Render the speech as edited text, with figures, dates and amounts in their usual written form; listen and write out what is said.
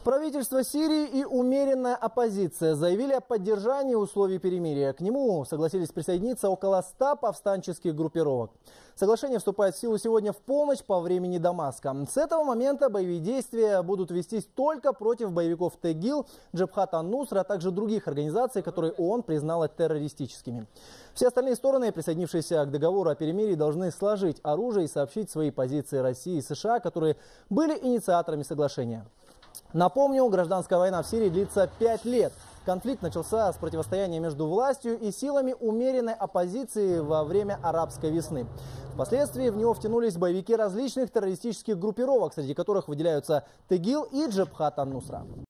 Правительство Сирии и умеренная оппозиция заявили о поддержании условий перемирия. К нему согласились присоединиться около 100 повстанческих группировок. Соглашение вступает в силу сегодня в полночь по времени Дамаска. С этого момента боевые действия будут вестись только против боевиков ТГИЛ, Джабхат ан-Нусра, а также других организаций, которые ООН признала террористическими. Все остальные стороны, присоединившиеся к договору о перемирии, должны сложить оружие и сообщить свои позиции России и США, которые были инициаторами соглашения. Напомню, гражданская война в Сирии длится 5 лет. Конфликт начался с противостояния между властью и силами умеренной оппозиции во время арабской весны. Впоследствии в него втянулись боевики различных террористических группировок, среди которых выделяются ТГИЛ и Джабхат ан-Нусра.